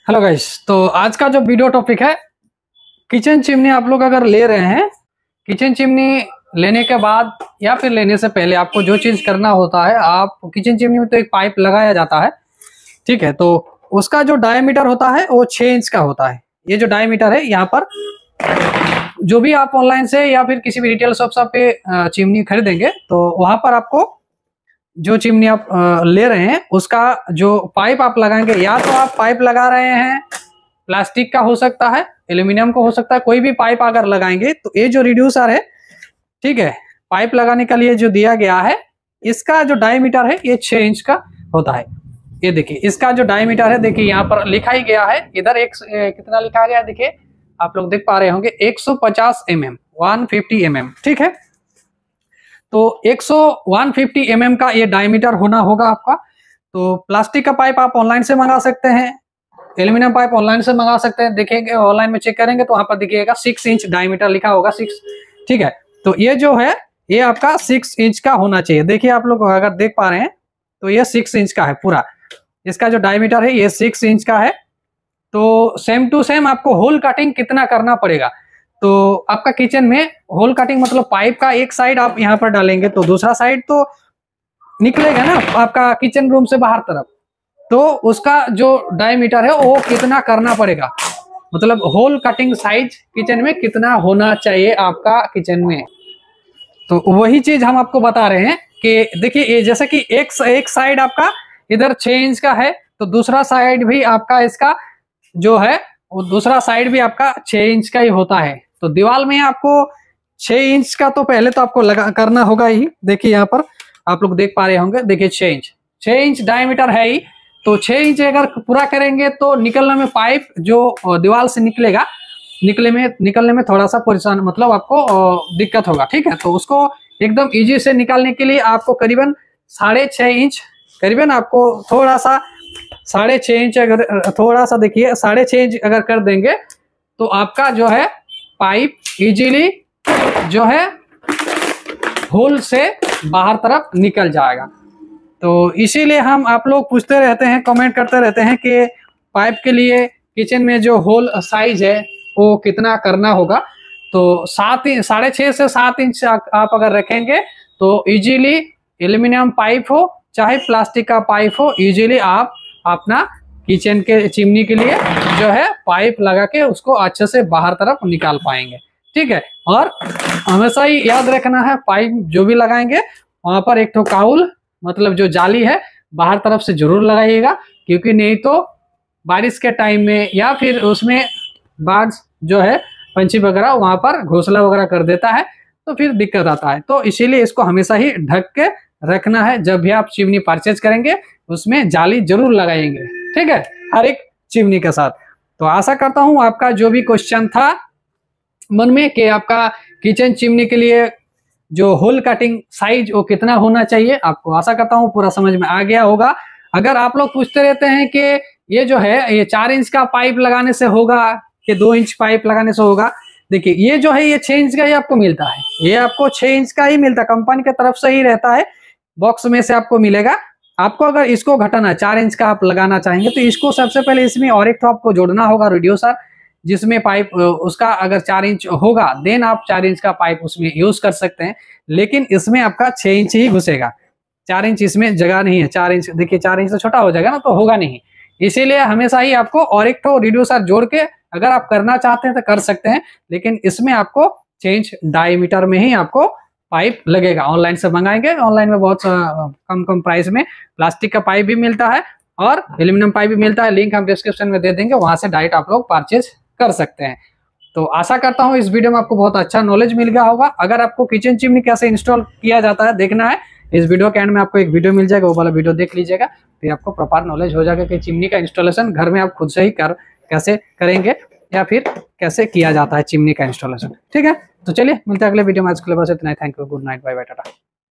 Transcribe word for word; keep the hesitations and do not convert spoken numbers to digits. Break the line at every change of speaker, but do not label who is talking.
Hello guys, तो आज का जो वीडियो टॉपिक है किचन चिमनी। आप लोग अगर ले रहे हैं, किचन चिमनी लेने के बाद या फिर लेने से पहले आपको जो चीज करना होता है, आप किचन चिमनी में तो एक पाइप लगाया जाता है, ठीक है। तो उसका जो डायमीटर होता है वो छह इंच का होता है। ये जो डायमीटर है, यहाँ पर जो भी आप ऑनलाइन से या फिर किसी भी रिटेल शॉप पे चिमनी खरीदेंगे तो वहां पर आपको जो चिमनी आप ले रहे हैं उसका जो पाइप आप लगाएंगे, या तो आप पाइप लगा रहे हैं प्लास्टिक का हो सकता है, एल्यूमिनियम का हो सकता है, कोई भी पाइप अगर लगाएंगे तो ये जो रिड्यूसर है, ठीक है, पाइप लगाने के लिए जो दिया गया है, इसका जो डायमीटर है ये छह इंच का होता है। ये देखिए इसका जो डायमीटर है, देखिए यहाँ पर लिखा ही गया है, इधर एक कितना लिखा गया है, देखिए आप लोग देख पा रहे होंगे एक सौ पचास M M, one fifty M M, ठीक है। तो एक सौ वन फिफ्टी एम एम का ये डायमीटर होना होगा आपका। तो प्लास्टिक का पाइप आप ऑनलाइन से मंगा सकते हैं, एल्यूमिनियम पाइप ऑनलाइन से मंगा सकते हैं। देखेंगे ऑनलाइन में चेक करेंगे तो वहां पर देखिएगा सिक्स इंच डायमीटर लिखा होगा, सिक्स, ठीक है। तो ये जो है ये आपका सिक्स इंच का होना चाहिए। देखिए आप लोग अगर देख पा रहे हैं तो ये सिक्स इंच का है पूरा, इसका जो डायमीटर है ये सिक्स इंच का है। तो सेम टू सेम आपको होल कटिंग कितना करना पड़ेगा, तो आपका किचन में होल कटिंग मतलब पाइप का एक साइड आप यहाँ पर डालेंगे तो दूसरा साइड तो निकलेगा ना आपका किचन रूम से बाहर तरफ, तो उसका जो डायमीटर है वो कितना करना पड़ेगा, मतलब होल कटिंग साइज किचन में कितना होना चाहिए आपका किचन में। तो वही चीज हम आपको बता रहे हैं कि देखिए ये जैसे कि एक एक साइड आपका इधर छह इंच का है, तो दूसरा साइड भी आपका इसका जो है वो दूसरा साइड भी आपका छह इंच का ही होता है। तो दीवार में आपको छह इंच का तो पहले तो आपको लगा करना होगा ही। देखिए यहाँ पर आप लोग देख पा रहे होंगे, देखिए छह इंच छह इंच डायमीटर है ही। तो छह इंच अगर पूरा करेंगे तो निकलने में पाइप जो दीवार से निकलेगा, निकले में निकलने में थोड़ा सा परेशान मतलब आपको दिक्कत होगा, ठीक है। तो उसको एकदम इजी से निकालने के लिए आपको करीबन साढ़े छह इंच, करीबन आपको थोड़ा सा साढ़े छह इंच अगर थोड़ा सा देखिए साढ़े छह इंच अगर कर देंगे तो आपका जो है पाइप इजीली जो है होल से बाहर तरफ निकल जाएगा। तो इसीलिए हम आप लोग पूछते रहते हैं, कमेंट करते रहते हैं कि पाइप के लिए किचन में जो होल साइज है वो कितना करना होगा। तो सात साढ़े छः से सात इंच आप अगर रखेंगे तो इजीली एल्यूमिनियम पाइप हो चाहे प्लास्टिक का पाइप हो, इजीली आप अपना किचन के चिमनी के लिए जो है पाइप लगा के उसको अच्छे से बाहर तरफ निकाल पाएंगे, ठीक है। और हमेशा ही याद रखना है पाइप जो भी लगाएंगे वहां पर एक तो काउल मतलब जो जाली है बाहर तरफ से जरूर लगाइएगा, क्योंकि नहीं तो बारिश के टाइम में या फिर उसमें बाढ़ जो है पंछी वगैरह वहां पर घोंसला वगैरह कर देता है तो फिर दिक्कत आता है। तो इसीलिए इसको हमेशा ही ढक के रखना है। जब भी आप चिमनी परचेज करेंगे उसमें जाली जरूर लगाएंगे, ठीक है, हर एक चिमनी के साथ। तो आशा करता हूं आपका जो भी क्वेश्चन था मन में कि आपका किचन चिमनी के लिए जो होल कटिंग साइज वो कितना होना चाहिए, आपको आशा करता हूं पूरा समझ में आ गया होगा। अगर आप लोग पूछते रहते हैं कि ये जो है ये चार इंच का पाइप लगाने से होगा कि दो इंच पाइप लगाने से होगा, देखिए ये जो है ये छह इंच का ही आपको मिलता है, ये आपको छह इंच का ही मिलता है, कंपनी की तरफ से ही रहता है, बॉक्स में से आपको मिलेगा। आपको अगर इसको घटाना चार इंच का आप लगाना चाहेंगे तो इसको सबसे पहले इसमें और एक तो आपको जोड़ना होगा रिड्यूसर, जिसमें पाइप उसका अगर चार इंच होगा देन आप चार इंच का पाइप उसमें यूज कर सकते हैं, लेकिन इसमें आपका छह इंच ही घुसेगा, चार इंच इसमें जगह नहीं है। चार इंच देखिए चार इंच से छोटा हो जाएगा ना तो होगा नहीं, इसीलिए हमेशा ही आपको और एक तो रिड्यूसर जोड़ के अगर आप करना चाहते हैं तो कर सकते हैं, लेकिन इसमें आपको छह इंच डायमीटर में ही आपको पाइप लगेगा। ऑनलाइन से मंगाएंगे, ऑनलाइन में बहुत कम कम प्राइस में प्लास्टिक का पाइप भी मिलता है और एल्यूमिनियम पाइप भी मिलता है, लिंक हम डिस्क्रिप्शन में दे देंगे, वहां से डायरेक्ट आप लोग परचेज कर सकते हैं। तो आशा करता हूं इस वीडियो में आपको बहुत अच्छा नॉलेज मिल गया होगा। अगर आपको किचन चिमनी कैसे इंस्टॉल किया जाता है देखना है, इस वीडियो के एंड में आपको एक वीडियो मिल जाएगा, वो वाला वीडियो देख लीजिएगा, फिर आपको प्रॉपर नॉलेज हो जाएगा कि चिमनी का इंस्टॉलेशन घर में आप खुद से ही कर कैसे करेंगे या फिर कैसे किया जाता है चिमनी का इंस्टॉलेशन, ठीक है। तो चलिए मिलते हैं अगले वीडियो में, आज के लिए बस इतना ही। Thank you, good night, bye bye, Tata.